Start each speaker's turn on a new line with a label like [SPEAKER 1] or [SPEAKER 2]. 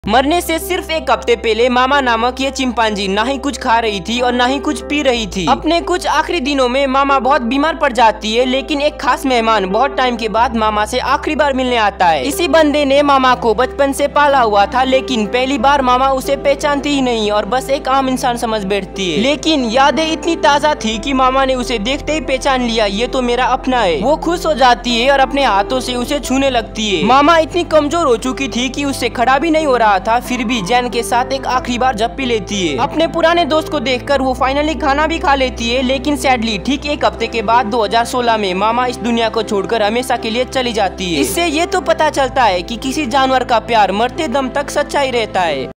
[SPEAKER 1] मरने से सिर्फ एक हफ्ते पहले मामा नामक ये चिंपांजी ना ही कुछ खा रही थी और ना ही कुछ पी रही थी। अपने कुछ आखिरी दिनों में मामा बहुत बीमार पड़ जाती है, लेकिन एक खास मेहमान बहुत टाइम के बाद मामा से आखिरी बार मिलने आता है। इसी बंदे ने मामा को बचपन से पाला हुआ था, लेकिन पहली बार मामा उसे पहचानती ही नहीं और बस एक आम इंसान समझ बैठती है। लेकिन यादें इतनी ताज़ा थी कि मामा ने उसे देखते ही पहचान लिया, ये तो मेरा अपना है। वो खुश हो जाती है और अपने हाथों से उसे छूने लगती है। मामा इतनी कमजोर हो चुकी थी कि उससे खड़ा भी नहीं हो रहा था, फिर भी जैन के साथ एक आखिरी बार झप्पी लेती है। अपने पुराने दोस्त को देखकर वो फाइनली खाना भी खा लेती है, लेकिन सैडली ठीक एक हफ्ते के बाद 2016 में मामा इस दुनिया को छोड़कर हमेशा के लिए चली जाती है। इससे ये तो पता चलता है कि किसी जानवर का प्यार मरते दम तक सच्चा ही रहता है।